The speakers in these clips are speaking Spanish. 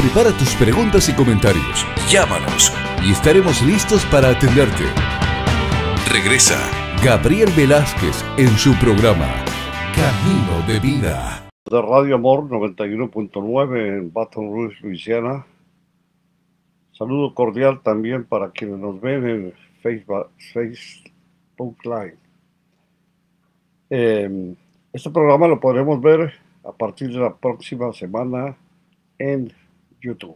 Prepara tus preguntas y comentarios. Llámanos y estaremos listos para atenderte. Regresa Gabriel Velázquez en su programa Camino de Vida. De Radio Amor 91.9 en Baton Rouge, Luisiana. Saludo cordial también para quienes nos ven en Facebook Live. Este programa lo podremos ver a partir de la próxima semana en YouTube.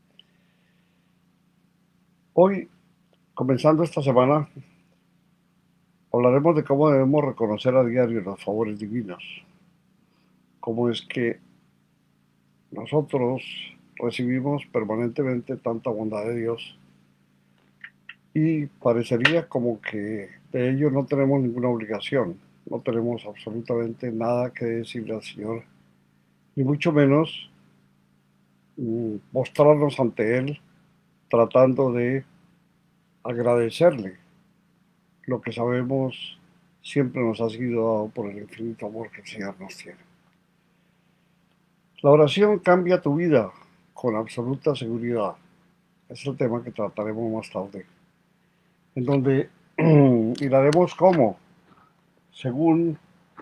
Hoy, comenzando esta semana, hablaremos de cómo debemos reconocer a diario los favores divinos. Cómo es que nosotros recibimos permanentemente tanta bondad de Dios y parecería como que de ello no tenemos ninguna obligación, no tenemos absolutamente nada que decirle al Señor, ni mucho menos mostrarnos ante Él tratando de agradecerle lo que sabemos siempre nos ha sido dado por el infinito amor que el Señor nos tiene. La oración cambia tu vida con absoluta seguridad. Es el tema que trataremos más tarde, en donde miraremos cómo, según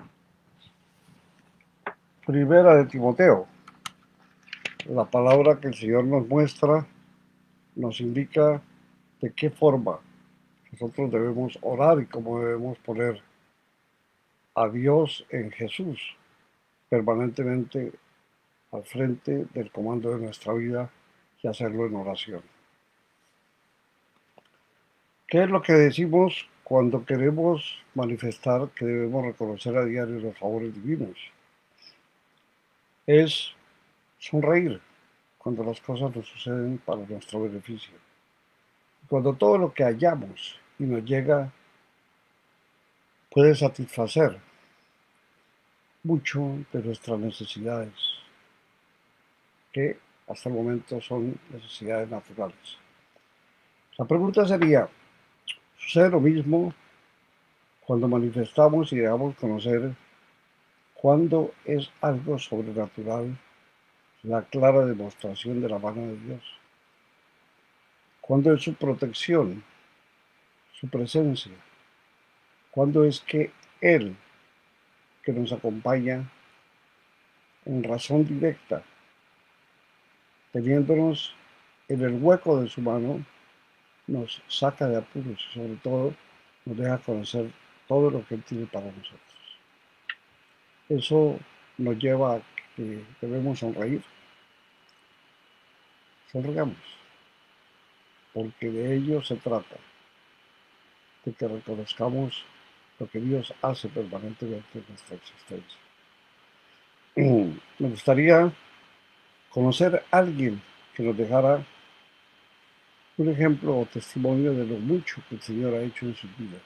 Primera de Timoteo, la palabra que el Señor nos muestra nos indica de qué forma nosotros debemos orar y cómo debemos poner a Dios en Jesús permanentemente al frente del comando de nuestra vida y hacerlo en oración. ¿Qué es lo que decimos cuando queremos manifestar que debemos reconocer a diario los favores divinos? Es sonreír cuando las cosas nos suceden para nuestro beneficio. Cuando todo lo que hallamos y nos llega puede satisfacer mucho de nuestras necesidades, que hasta el momento son necesidades naturales. La pregunta sería, ¿sucede lo mismo cuando manifestamos y dejamos conocer cuando es algo sobrenatural, la clara demostración de la mano de Dios? ¿Cuándo es su protección, su presencia? ¿Cuándo es que Él, que nos acompaña en razón directa, teniéndonos en el hueco de su mano, nos saca de apuros y sobre todo nos deja conocer todo lo que Él tiene para nosotros? Eso nos lleva a que debemos sonreír. Sonreamos, porque de ello se trata, de que reconozcamos lo que Dios hace permanentemente en nuestra existencia. Me gustaría conocer a alguien que nos dejara un ejemplo o testimonio de lo mucho que el Señor ha hecho en sus vidas.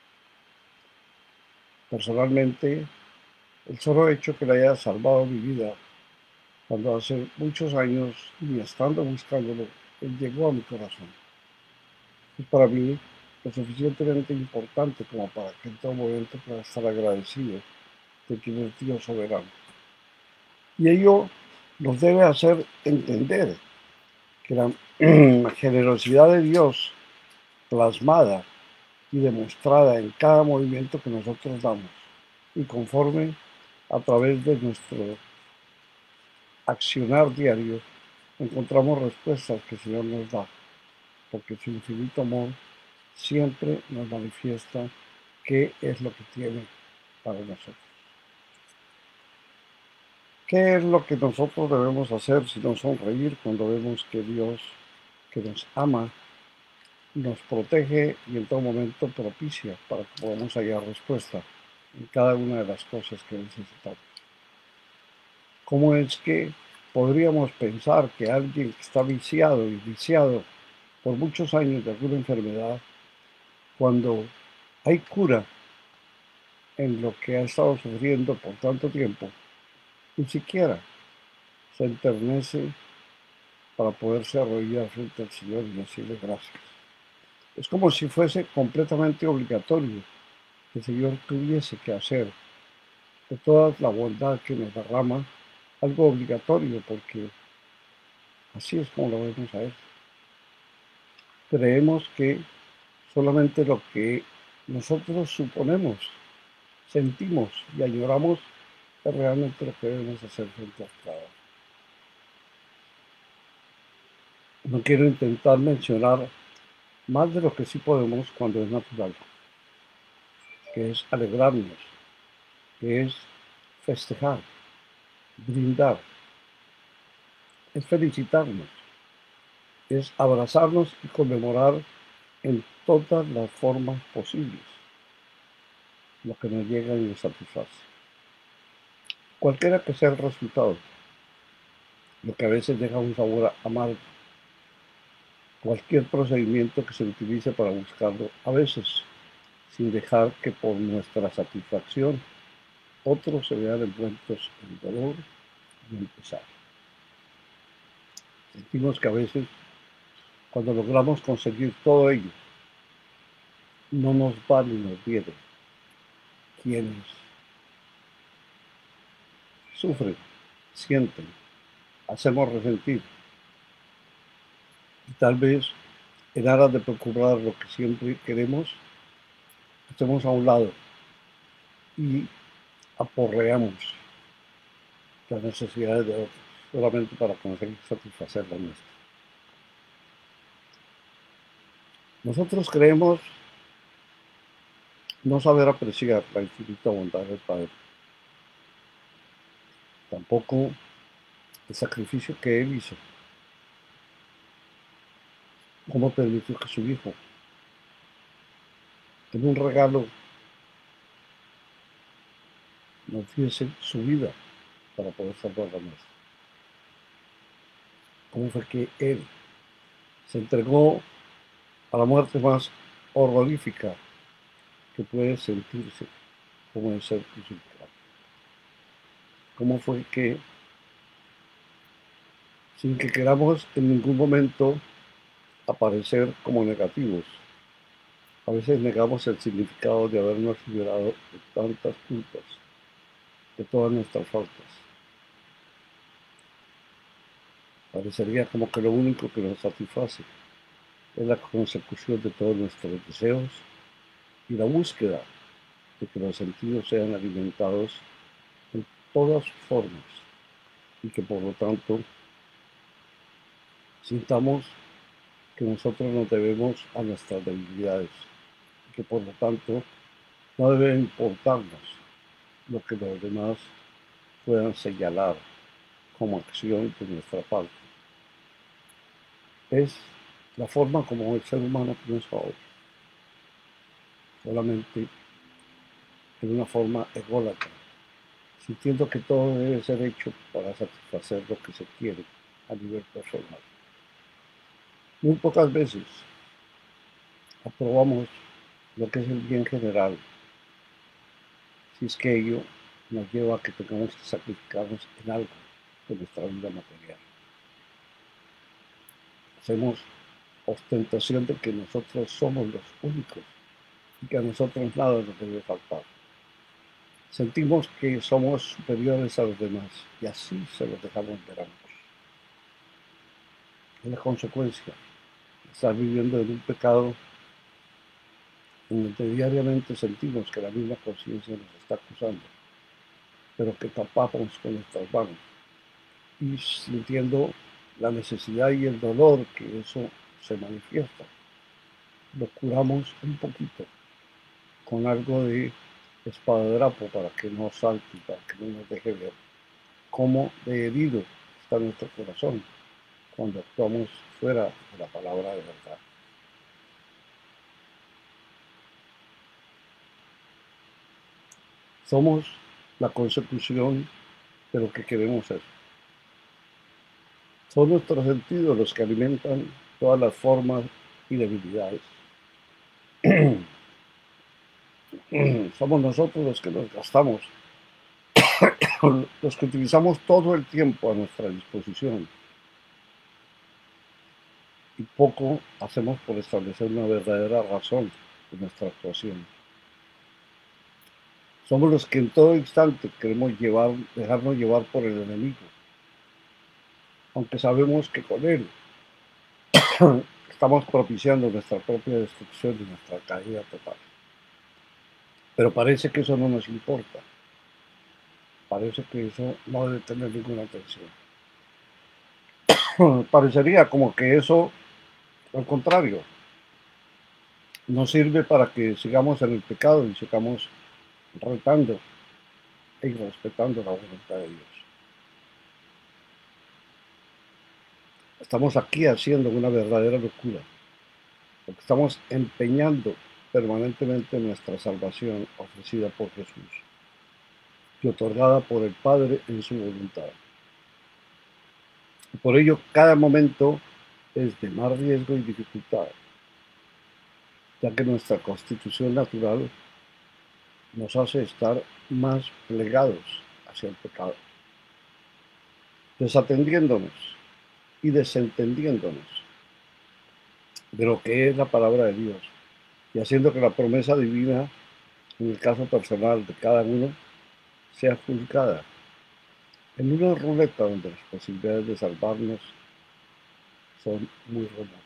Personalmente, el solo hecho que le haya salvado mi vida, cuando hace muchos años, ni estando buscándolo, Él llegó a mi corazón. Es para mí lo suficientemente importante como para que en todo momento pueda estar agradecido de quien es Dios soberano. Y ello nos debe hacer entender que la generosidad de Dios plasmada y demostrada en cada movimiento que nosotros damos y conforme a través de nuestro accionar diario encontramos respuestas que el Señor nos da, porque su infinito amor siempre nos manifiesta qué es lo que tiene para nosotros. ¿Qué es lo que nosotros debemos hacer sino sonreír cuando vemos que Dios, que nos ama, nos protege y en todo momento propicia para que podamos hallar respuesta en cada una de las cosas que necesitamos? ¿Cómo es que podríamos pensar que alguien que está viciado y viciado por muchos años de alguna enfermedad, cuando hay cura en lo que ha estado sufriendo por tanto tiempo, ni siquiera se enternece para poderse arrodillar frente al Señor y decirle gracias? Es como si fuese completamente obligatorio que el Señor tuviese que hacer de toda la bondad que nos derrama algo obligatorio, porque Así es como lo vemos a Él. Creemos que solamente lo que nosotros suponemos, sentimos y añoramos es realmente lo que debemos hacer frente al trabajo. No quiero intentar mencionar más de lo que sí podemos cuando es natural, que es alegrarnos, que es festejar, brindar, es felicitarnos, es abrazarnos y conmemorar en todas las formas posibles lo que nos llega y nos satisface. Cualquiera que sea el resultado, lo que a veces deja un sabor amargo, cualquier procedimiento que se utilice para buscarlo, a veces sin dejar que por nuestra satisfacción otros se vean envueltos en dolor y en pesar. Sentimos que a veces, cuando logramos conseguir todo ello, no nos va ni nos viene. Quienes sufren, sienten, hacemos resentir. Y tal vez, en aras de procurar lo que siempre queremos, hacemos a un lado y aporreamos las necesidades de otros, solamente para conseguir satisfacer la nuestra. Nosotros creemos no saber apreciar la infinita bondad del Padre, tampoco el sacrificio que Él hizo, cómo permitió que su Hijo, en un regalo, nos diese su vida para poder salvar la nuestra. Cómo fue que Él se entregó a la muerte más horrorífica que puede sentirse, como el ser crucificado. Cómo fue que, sin que queramos en ningún momento aparecer como negativos, a veces negamos el significado de habernos liberado de tantas culpas, de todas nuestras faltas. Parecería como que lo único que nos satisface es la consecución de todos nuestros deseos y la búsqueda de que los sentidos sean alimentados en todas sus formas y que por lo tanto sintamos que nosotros nos debemos a nuestras debilidades y que por lo tanto no debe importarnos lo que los demás puedan señalar como acción de nuestra parte. Es la forma como el ser humano piensa hoy, solamente en una forma ególatra, sintiendo que todo debe ser hecho para satisfacer lo que se quiere a nivel personal. Muy pocas veces aprobamos lo que es el bien general, si es que ello nos lleva a que tengamos que sacrificarnos en algo de nuestra vida material. Hacemos ostentación de que nosotros somos los únicos y que a nosotros nada nos debe faltar. Sentimos que somos superiores a los demás y así se los dejamos ver a otros. Es la consecuencia de estar viviendo en un pecado en el que diariamente sentimos que la misma conciencia nos está acusando, pero que tapamos con nuestras manos y sintiendo la necesidad y el dolor que eso se manifiesta, lo curamos un poquito con algo de espadadrapo para que no salte, para que no nos deje ver cómo de herido está nuestro corazón cuando actuamos fuera de la palabra de verdad. Somos la consecución de lo que queremos ser. Son nuestros sentidos los que alimentan todas las formas y debilidades. Somos nosotros los que nos gastamos, los que utilizamos todo el tiempo a nuestra disposición y poco hacemos por establecer una verdadera razón de nuestra actuación. Somos los que en todo instante queremos dejarnos llevar por el enemigo, aunque sabemos que con él estamos propiciando nuestra propia destrucción y nuestra caída total. Pero parece que eso no nos importa. Parece que eso no debe tener ninguna atención. Parecería como que eso, al contrario, nos sirve para que sigamos en el pecado y sigamos retando y respetando la voluntad de Dios. Estamos aquí haciendo una verdadera locura, porque estamos empeñando permanentemente nuestra salvación ofrecida por Jesús y otorgada por el Padre en su voluntad. Y por ello, cada momento es de más riesgo y dificultad, ya que nuestra constitución natural nos hace estar más plegados hacia el pecado, desatendiéndonos y desentendiéndonos de lo que es la palabra de Dios y haciendo que la promesa divina, en el caso personal de cada uno, sea juzgada en una ruleta donde las posibilidades de salvarnos son muy remotas.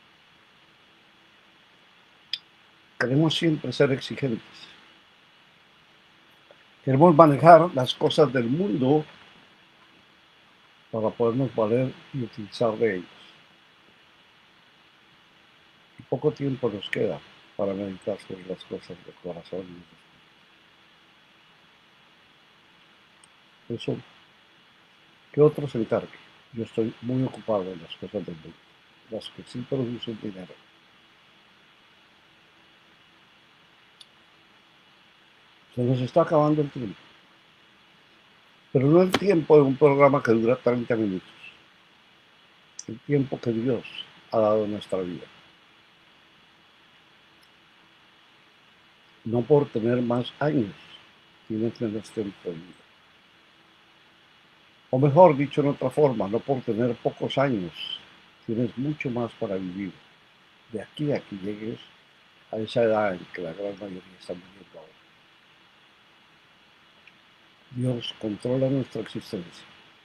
Queremos siempre ser exigentes. Queremos manejar las cosas del mundo para podernos valer y utilizar de ellos. Y poco tiempo nos queda para meditar sobre las cosas del corazón. Eso, que otros se encarguen. Yo estoy muy ocupado en las cosas del mundo, las que sí producen dinero. Se nos está acabando el tiempo. Pero no el tiempo de un programa que dura 30 minutos. El tiempo que Dios ha dado en nuestra vida. No por tener más años, tienes menos tiempo de vida. O mejor dicho en otra forma, no por tener pocos años, tienes mucho más para vivir. De aquí a que llegues a esa edad en que la gran mayoría está muriendo ahora. Dios controla nuestra existencia.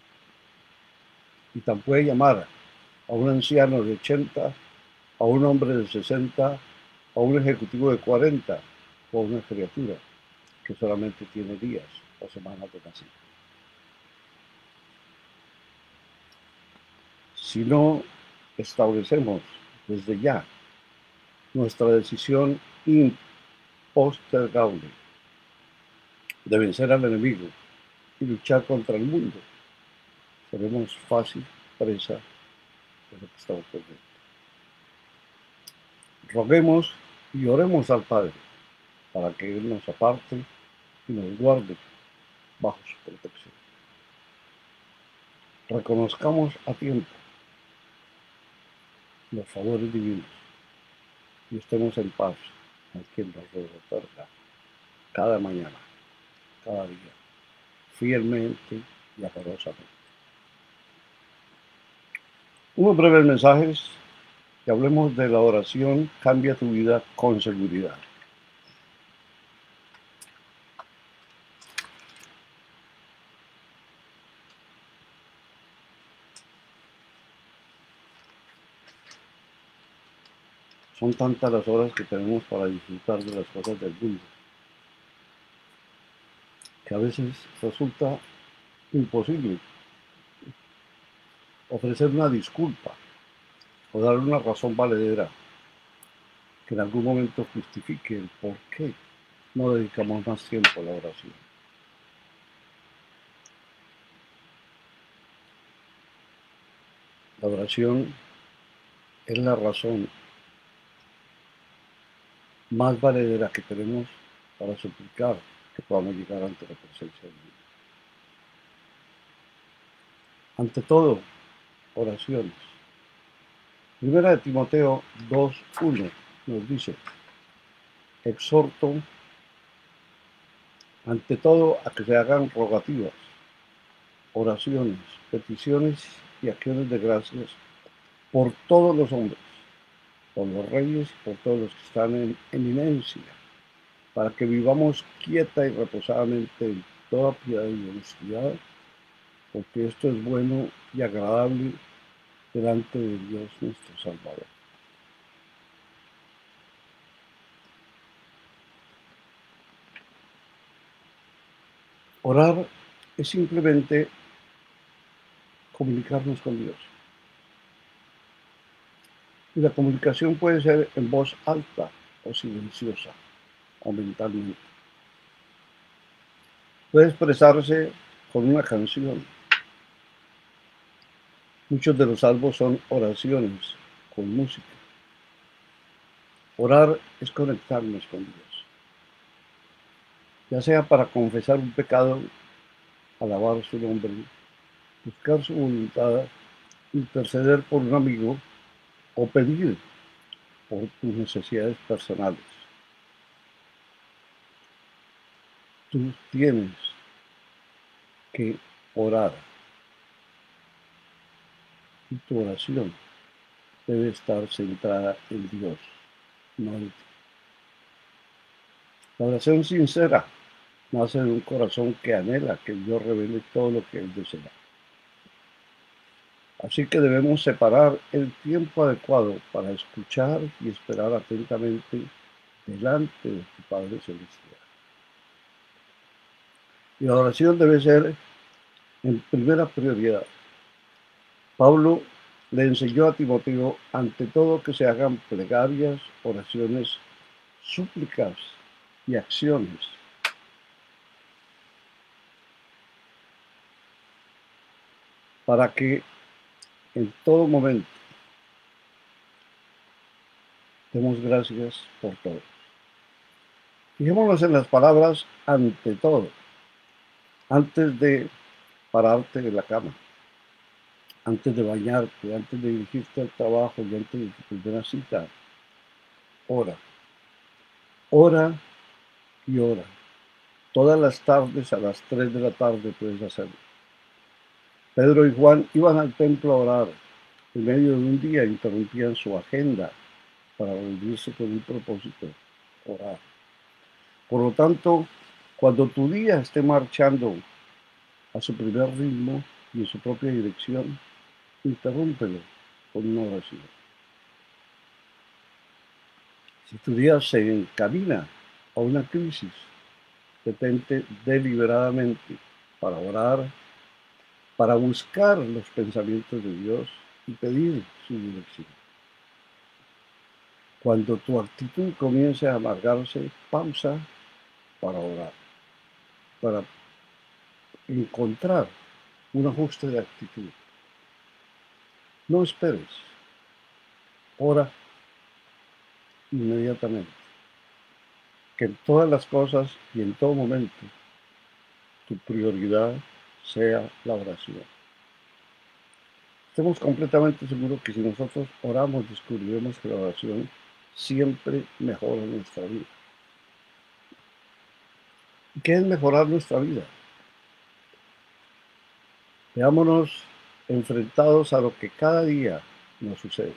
Y tan puede llamar a un anciano de 80, a un hombre de 60, a un ejecutivo de 40, o a una criatura que solamente tiene días o semanas de nacido. Si no establecemos desde ya nuestra decisión impostergable de vencer al enemigo y luchar contra el mundo, seremos fácil presa de lo que está ocurriendo. Roguemos y oremos al Padre para que Él nos aparte y nos guarde bajo su protección. Reconozcamos a tiempo los favores divinos y estemos en paz con quien nos los otorga cada mañana, cada día, fielmente y amorosamente. Unos breves mensajes y hablemos de la oración Cambia tu vida con seguridad. Son tantas las horas que tenemos para disfrutar de las cosas del mundo, que a veces resulta imposible ofrecer una disculpa o dar una razón valedera que en algún momento justifique el por qué no dedicamos más tiempo a la oración. La oración es la razón más valedera que tenemos para suplicar que podamos llegar ante la presencia de Dios. Ante todo, oraciones. Primera de Timoteo 2:1 nos dice: exhorto ante todo a que se hagan rogativas, oraciones, peticiones y acciones de gracias por todos los hombres, por los reyes y por todos los que están en eminencia, para que vivamos quieta y reposadamente en toda piedad y honestidad, porque esto es bueno y agradable delante de Dios nuestro Salvador. Orar es simplemente comunicarnos con Dios. Y la comunicación puede ser en voz alta o silenciosa o mentalmente. Puede expresarse con una canción. Muchos de los salmos son oraciones con música. Orar es conectarnos con Dios, ya sea para confesar un pecado, alabar su nombre, buscar su voluntad, interceder por un amigo o pedir por tus necesidades personales. Tú tienes que orar y tu oración debe estar centrada en Dios, no en ti. La oración sincera nace de un corazón que anhela que Dios revele todo lo que Él desea. Así que debemos separar el tiempo adecuado para escuchar y esperar atentamente delante de tu Padre Celestial. Y la oración debe ser en primera prioridad. Pablo le enseñó a Timoteo ante todo que se hagan plegarias, oraciones, súplicas y acciones para que en todo momento demos gracias por todo. Fijémonos en las palabras ante todo, antes de pararte de la cama, antes de bañarte, antes de dirigirte al trabajo y antes de tu primera cita. Ora, ora y ora. Todas las tardes a las 3 de la tarde puedes hacerlo. Pedro y Juan iban al templo a orar. En medio de un día interrumpían su agenda para reunirse con un propósito, orar. Por lo tanto, cuando tu día esté marchando a su primer ritmo y en su propia dirección, interrúmpelo con una oración. Si tu día se encamina a una crisis, detente deliberadamente para orar, para buscar los pensamientos de Dios y pedir su dirección. Cuando tu actitud comience a amargarse, pausa para orar, para encontrar un ajuste de actitud. No esperes, ora inmediatamente. Que en todas las cosas y en todo momento tu prioridad sea la oración. Estemos completamente seguros que si nosotros oramos, descubriremos que la oración siempre mejora nuestra vida. ¿Y qué es mejorar nuestra vida? Veámonos enfrentados a lo que cada día nos sucede.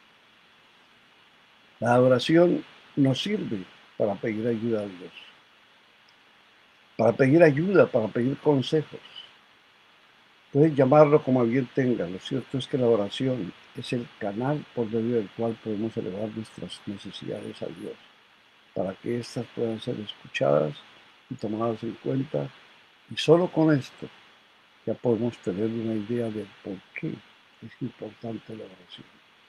La oración nos sirve para pedir ayuda a Dios, para pedir ayuda, para pedir consejos. Puedes llamarlo como bien tenga. Lo cierto es que la oración es el canal por medio del cual podemos elevar nuestras necesidades a Dios, para que éstas puedan ser escuchadas y tomadas en cuenta. Y solo con esto ya podemos tener una idea de por qué es importante la oración.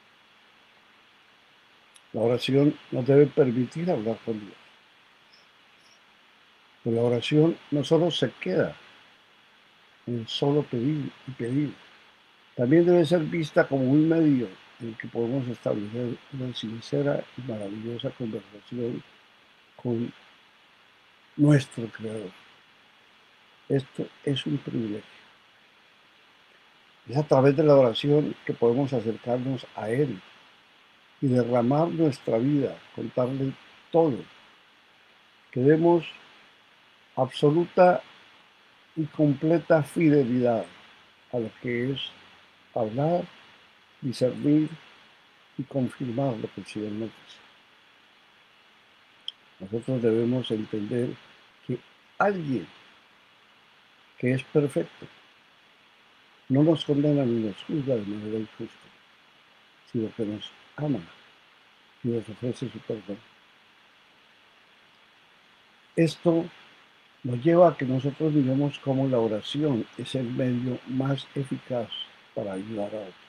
La oración nos debe permitir hablar con Dios. Pero la oración no solo se queda en solo pedir y pedir, también debe ser vista como un medio en el que podemos establecer una sincera y maravillosa conversación con nuestro Creador. Esto es un privilegio. Es a través de la oración que podemos acercarnos a Él y derramar nuestra vida, contarle todo, que demos absoluta y completa fidelidad a lo que es hablar, discernir y confirmar lo que el Señor nos dice. Nosotros debemos entender que alguien que es perfecto no nos condena ni nos juzga de manera injusta, sino que nos ama y nos ofrece su perdón. Esto nos lleva a que nosotros miremos cómo la oración es el medio más eficaz para ayudar a otros.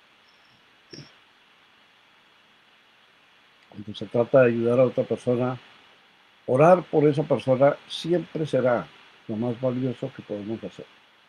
Cuando se trata de ayudar a otra persona, orar por esa persona siempre será lo más valioso que podemos hacer.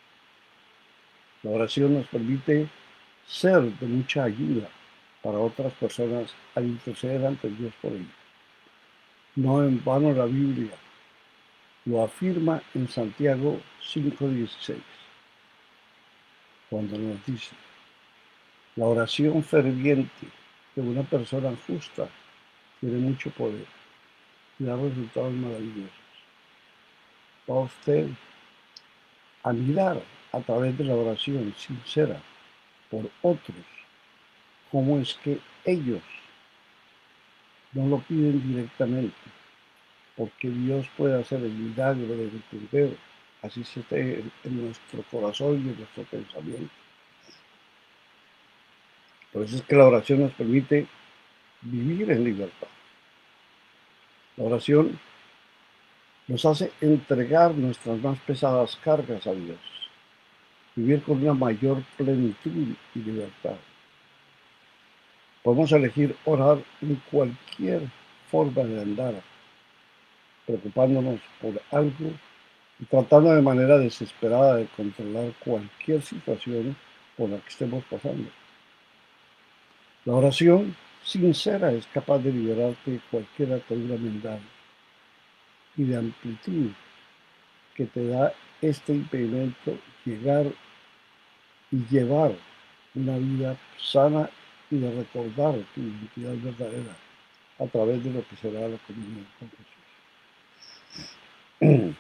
La oración nos permite ser de mucha ayuda para otras personas al interceder ante Dios por ellos. No en vano la Biblia lo afirma en Santiago 5:16, cuando nos dice: la oración ferviente de una persona justa tiene mucho poder y da resultados maravillosos. Va usted a mirar a través de la oración sincera por otros cómo es que ellos no lo piden directamente, porque Dios puede hacer el milagro de entender, así se esté en nuestro corazón y en nuestro pensamiento. Por eso es que la oración nos permite vivir en libertad. La oración nos hace entregar nuestras más pesadas cargas a Dios, vivir con una mayor plenitud y libertad. Podemos elegir orar en cualquier forma de andar, preocupándonos por algo y tratando de manera desesperada de controlar cualquier situación por la que estemos pasando. La oración sincera es capaz de liberarte de cualquier atadura mental y de amplitud que te da este impedimento llegar y llevar una vida sana y de recordar tu identidad verdadera a través de lo que será la comunión con Jesús.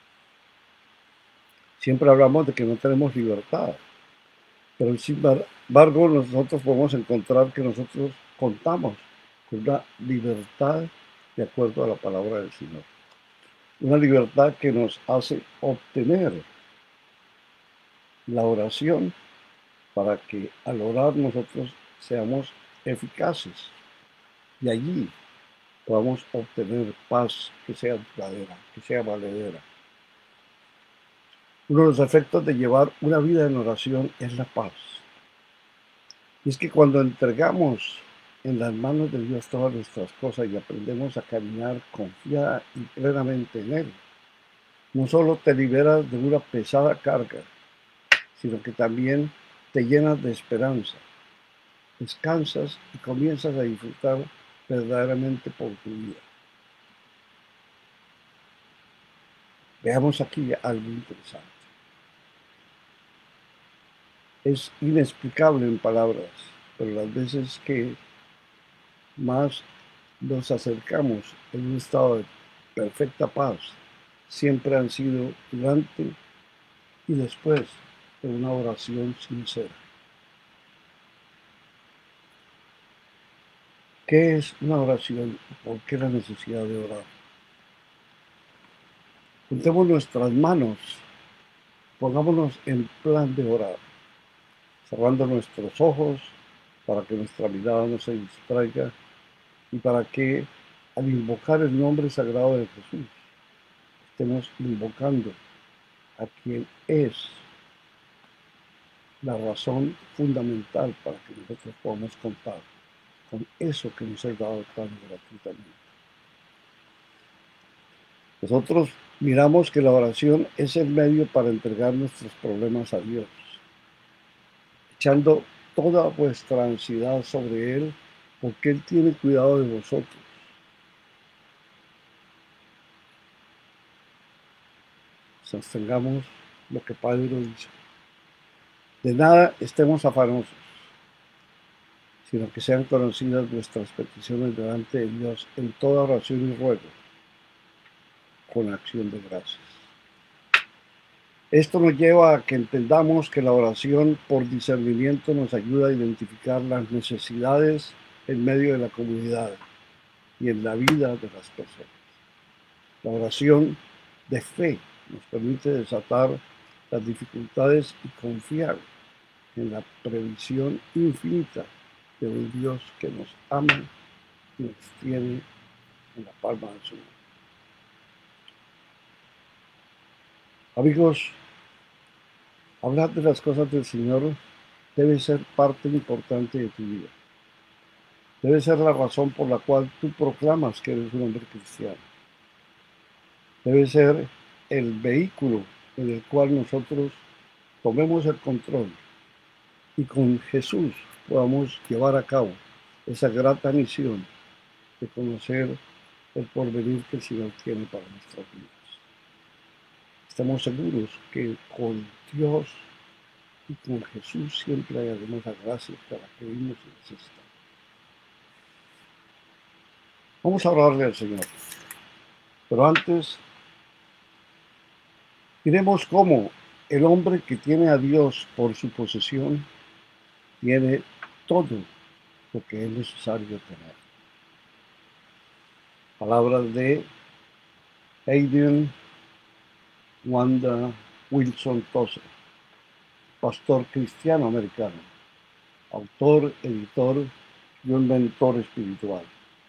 Siempre hablamos de que no tenemos libertad, pero sin embargo nosotros podemos encontrar que nosotros contamos con una libertad de acuerdo a la palabra del Señor. Una libertad que nos hace obtener la oración para que al orar nosotros seamos eficaces y allí podamos obtener paz que sea duradera, que sea valedera. Uno de los efectos de llevar una vida en oración es la paz. Y es que cuando entregamos en las manos de Dios todas nuestras cosas y aprendemos a caminar confiada y plenamente en Él, no solo te liberas de una pesada carga, sino que también te llenas de esperanza, descansas y comienzas a disfrutar verdaderamente por tu vida. Veamos aquí algo interesante. Es inexplicable en palabras, pero las veces que más nos acercamos en un estado de perfecta paz siempre han sido durante y después de una oración sincera. ¿Qué es una oración? ¿Por qué la necesidad de orar? Juntemos nuestras manos, pongámonos en plan de orar, cerrando nuestros ojos para que nuestra mirada no se distraiga y para que al invocar el nombre sagrado de Jesús estemos invocando a quien es la razón fundamental para que nosotros podamos contar con eso que nos ha dado tan gratuitamente. Nosotros miramos que la oración es el medio para entregar nuestros problemas a Dios, echando toda vuestra ansiedad sobre Él, porque Él tiene cuidado de vosotros. Sostengamos lo que Pedro dice: de nada estemos afanosos, sino que sean conocidas nuestras peticiones delante de Dios en toda oración y ruego, con acción de gracias. Esto nos lleva a que entendamos que la oración por discernimiento nos ayuda a identificar las necesidades en medio de la comunidad y en la vida de las personas. La oración de fe nos permite desatar las dificultades y confiar en la previsión infinita de un Dios que nos ama y nos tiene en la palma de su mano. Amigos, hablar de las cosas del Señor debe ser parte importante de tu vida. Debe ser la razón por la cual tú proclamas que eres un hombre cristiano. Debe ser el vehículo en el cual nosotros tomemos el control y con Jesús podamos llevar a cabo esa grata misión de conocer el porvenir que el Señor tiene para nuestras vidas. Estamos seguros que con Dios y con Jesús siempre hallaremos la gracia para que vivimos y necesitamos. Vamos a orarle al Señor. Pero antes, miremos cómo el hombre que tiene a Dios por su posesión tiene todo lo que es necesario tener. Palabras de Hayden Wanda Wilson Tozer, pastor cristiano americano, autor, editor y un mentor espiritual.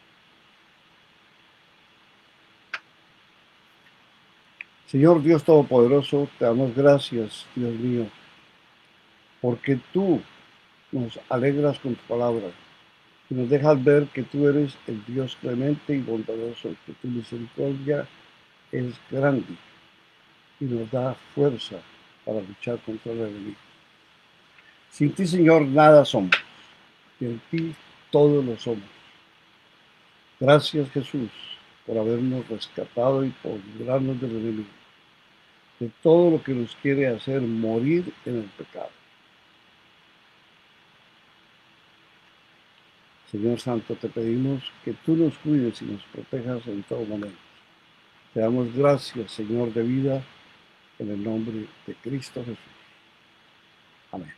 Señor Dios Todopoderoso, te damos gracias, Dios mío, porque tú nos alegras con tu palabra y nos dejas ver que tú eres el Dios clemente y bondadoso, que tu misericordia es grande y nos da fuerza para luchar contra el enemigo. Sin ti, Señor, nada somos, y en ti todo lo somos. Gracias, Jesús, por habernos rescatado y por librarnos del enemigo, de todo lo que nos quiere hacer morir en el pecado. Señor Santo, te pedimos que tú nos cuides y nos protejas en todo momento. Te damos gracias, Señor de vida, en el nombre de Cristo Jesús. Amén.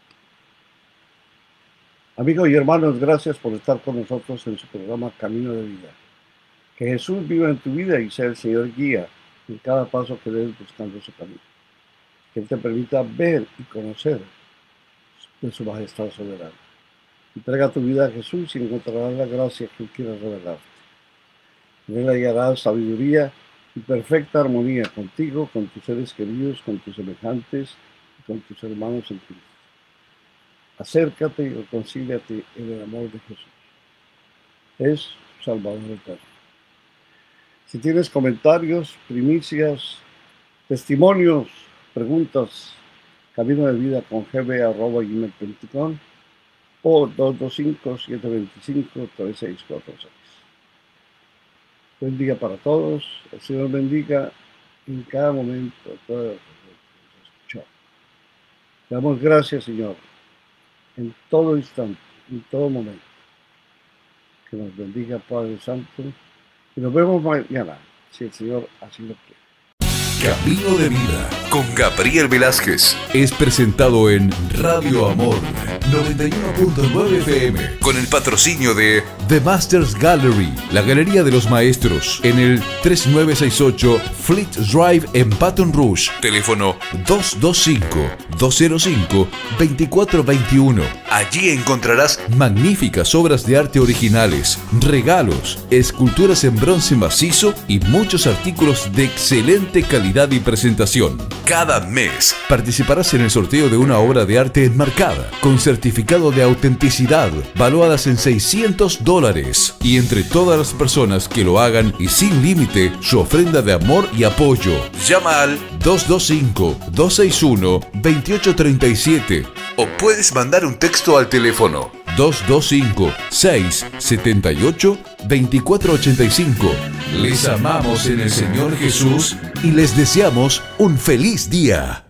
Amigos y hermanos, gracias por estar con nosotros en su programa Camino de Vida. Que Jesús viva en tu vida y sea el Señor guía en cada paso que des buscando su camino. Que Él te permita ver y conocer de su majestad soberana. Entrega tu vida a Jesús y encontrarás la gracia que Él quiere revelarte. En Él hallarás sabiduría y perfecta armonía contigo, con tus seres queridos, con tus semejantes y con tus hermanos en Cristo. Acércate y reconcíliate en el amor de Jesús. Es tu Salvador eterno. Si tienes comentarios, primicias, testimonios, preguntas, caminodevidaconGB@gmail.com o 225-725-3646. Buen día para todos. El Señor bendiga en cada momento a todos los que nos escuchamos. Le damos gracias, Señor, en todo instante, en todo momento. Que nos bendiga, Padre Santo. Y nos vemos mañana, si el Señor así lo quiere. Camino de Vida con Gabriel Velázquez es presentado en Radio Amor 91.9 FM con el patrocinio de The Masters Gallery, la Galería de los Maestros, en el 3968 Fleet Drive en Baton Rouge. Teléfono 225-205-2421. Allí encontrarás magníficas obras de arte originales, regalos, esculturas en bronce macizo y muchos artículos de excelente calidad y presentación. Cada mes participarás en el sorteo de una obra de arte enmarcada con certificado de autenticidad valuadas en $600, y entre todas las personas que lo hagan y sin límite su ofrenda de amor y apoyo. Llama al 225-261-2837 o puedes mandar un texto al teléfono 225-678-2485. Les amamos en el Señor Jesús y les deseamos un feliz día.